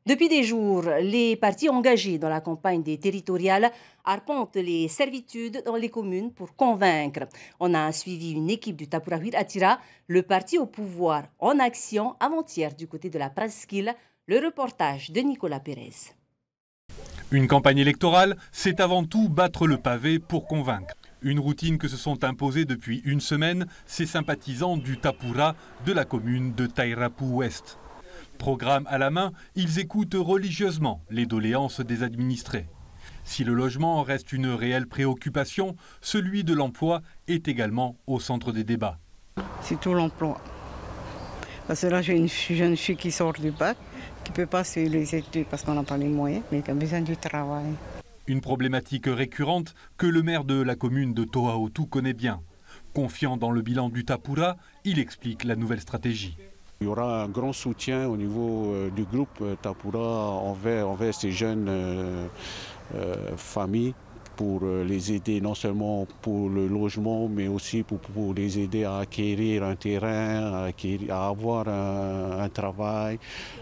Depuis des jours, les partis engagés dans la campagne des territoriales arpentent les servitudes dans les communes pour convaincre. On a suivi une équipe du Tapurahuir Attira, le parti au pouvoir en action avant-hier du côté de la presqu'île. Le reportage de Nicolas Pérez. Une campagne électorale, c'est avant tout battre le pavé pour convaincre. Une routine que se sont imposées depuis une semaine ces sympathisants du Tapura de la commune de Tairapu-Ouest. Programme à la main, ils écoutent religieusement les doléances des administrés. Si le logement reste une réelle préoccupation, celui de l'emploi est également au centre des débats. C'est tout l'emploi. Parce que là, j'ai une jeune fille qui sort du bac, qui ne peut pas suivre les études parce qu'on n'a pas les moyens, mais qui a besoin du travail. Une problématique récurrente que le maire de la commune de Toaotu connaît bien. Confiant dans le bilan du Tapura, il explique la nouvelle stratégie. Il y aura un grand soutien au niveau du groupe Tapura envers ces jeunes familles pour les aider non seulement pour le logement mais aussi pour les aider à acquérir un terrain, à avoir un travail,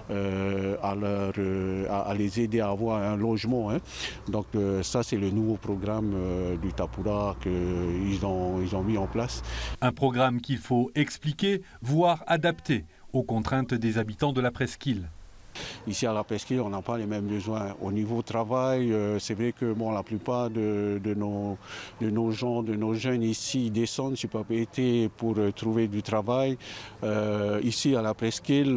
à les aider à avoir un logement. Donc ça c'est le nouveau programme du Tapura qu'ils ont mis en place. Un programme qu'il faut expliquer, voire adapter aux contraintes des habitants de la presqu'île. Ici à la presqu'île, on n'a pas les mêmes besoins. Au niveau travail, c'est vrai que la plupart de nos gens, de nos jeunes ici descendent sur Papeete pour trouver du travail. Ici à la presqu'île,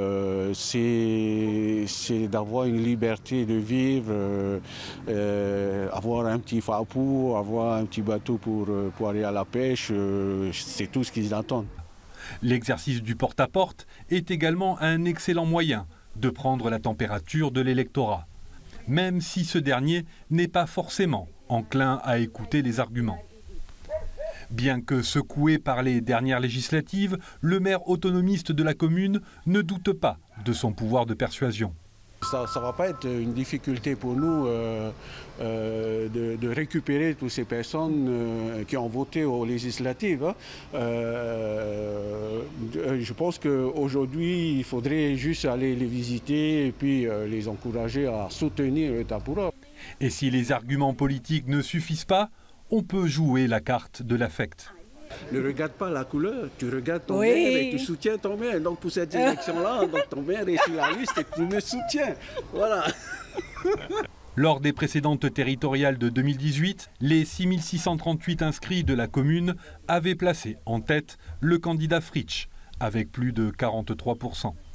c'est d'avoir une liberté de vivre, avoir un petit fapou, avoir un petit bateau pour aller à la pêche, c'est tout ce qu'ils attendent. L'exercice du porte-à-porte est également un excellent moyen de prendre la température de l'électorat, même si ce dernier n'est pas forcément enclin à écouter les arguments. Bien que secoué par les dernières législatives, le maire autonomiste de la commune ne doute pas de son pouvoir de persuasion. Ça ne va pas être une difficulté pour nous de récupérer toutes ces personnes qui ont voté aux législatives. Je pense qu'aujourd'hui, il faudrait juste aller les visiter et puis les encourager à soutenir le Tapura. Et si les arguments politiques ne suffisent pas, on peut jouer la carte de l'affect. Ne regarde pas la couleur, tu regardes ton maire et tu soutiens ton maire. Donc pour cette élection-là, ton maire est sur la liste et tu me soutiens. Voilà. Lors des précédentes territoriales de 2018, les 6638 inscrits de la commune avaient placé en tête le candidat Fritsch, avec plus de 43%.